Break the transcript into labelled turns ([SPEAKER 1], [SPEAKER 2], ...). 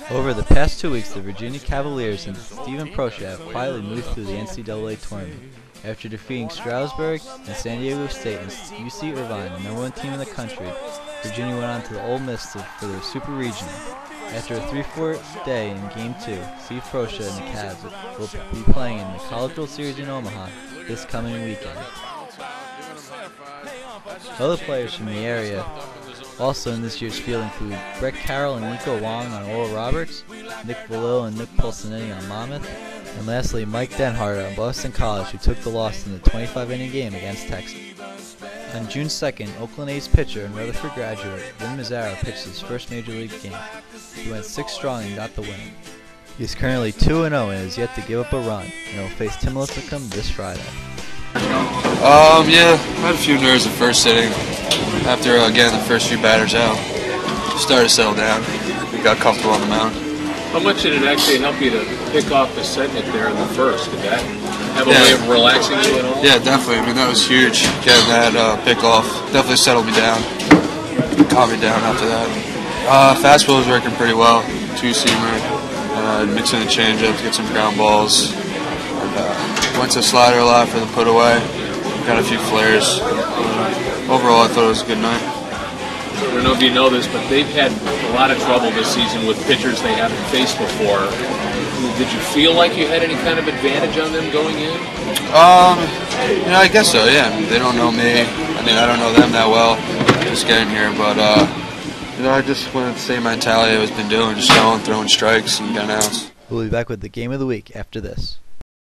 [SPEAKER 1] Over the past 2 weeks, the Virginia Cavaliers and Stephen Procsia have quietly moved through the NCAA tournament. After defeating Stroudsburg and San Diego State and UC Irvine, the #1 team in the country, Virginia went on to the Ole Miss for their Super Regional. After a 3-4 day in Game 2, Steve Procsia and the Cavs will be playing in the College World Series in Omaha this coming weekend. Other players from the area also in this year's field include Brett Carroll and Nico Wong on Oral Roberts, Nick Valil and Nick Pulsinetti on Monmouth, and lastly Mike Denhardt on Boston College, who took the loss in the 25-inning game against Texas. On June 2nd, Oakland A's pitcher and Rutherford graduate Vin Mazzaro pitched his first Major League game. He went 6 strong and got the win. He is currently 2-0 and has yet to give up a run, and will face Tim Lincecum this Friday.
[SPEAKER 2] Yeah, I had a few nerves the first inning. After getting the first few batters out, started to settle down. We got comfortable on the mound.
[SPEAKER 3] How much did it actually help you to pick off the setting it there in the first? Did that have a way of relaxing you at all?
[SPEAKER 2] Yeah, definitely. I mean, that was huge. Getting that pick off definitely settled me down. Calmed me down after that. Fastball was working pretty well. 2-seamer. Mixing the changeup to get some ground balls. And, went to slider a lot for the put away. Got a few flares. Overall, I thought it was a good night.
[SPEAKER 3] I don't know if you know this, but they've had a lot of trouble this season with pitchers they haven't faced before. Did you feel like you had any kind of advantage on them going in?
[SPEAKER 2] I guess so, yeah. I mean, they don't know me. I mean, I don't know them that well. Just getting here, but I just went with the same mentality I've been doing, just going, throwing strikes and getting outs.
[SPEAKER 1] We'll be back with the game of the week after this.